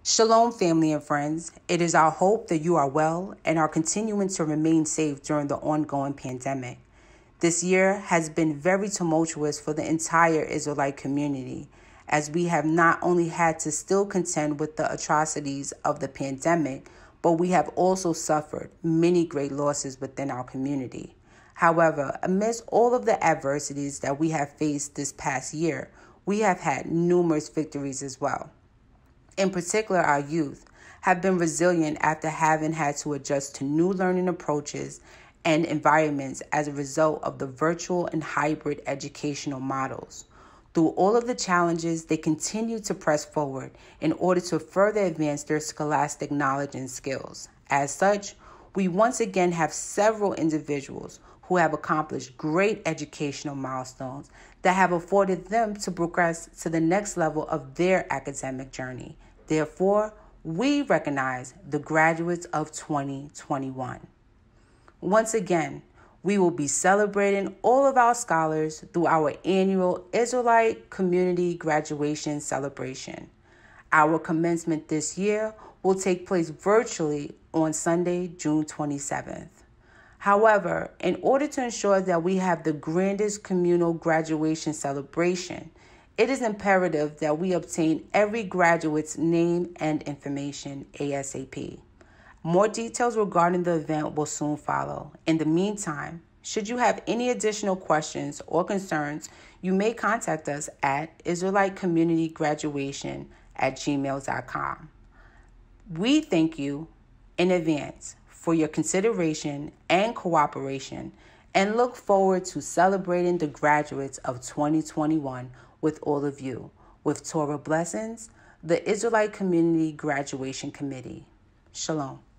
Shalom, family and friends. It is our hope that you are well and are continuing to remain safe during the ongoing pandemic. This year has been very tumultuous for the entire Israelite community, as we have not only had to still contend with the atrocities of the pandemic, but we have also suffered many great losses within our community. However, amidst all of the adversities that we have faced this past year, we have had numerous victories as well. In particular, our youth have been resilient after having had to adjust to new learning approaches and environments as a result of the virtual and hybrid educational models. Through all of the challenges, they continue to press forward in order to further advance their scholastic knowledge and skills. As such, we once again have several individuals who have accomplished great educational milestones that have afforded them to progress to the next level of their academic journey. Therefore, we recognize the graduates of 2021. Once again, we will be celebrating all of our scholars through our annual Israelite Community Graduation Celebration. Our commencement this year will take place virtually on Sunday, June 27th. However, in order to ensure that we have the grandest communal graduation celebration, it is imperative that we obtain every graduate's name and information ASAP. More details regarding the event will soon follow. In the meantime, should you have any additional questions or concerns, you may contact us at israelitecommunitygraduation@gmail.com. We thank you in advance for your consideration and cooperation and look forward to celebrating the graduates of 2021 with all of you. With Torah blessings, the Israelite Community Graduation Committee. Shalom.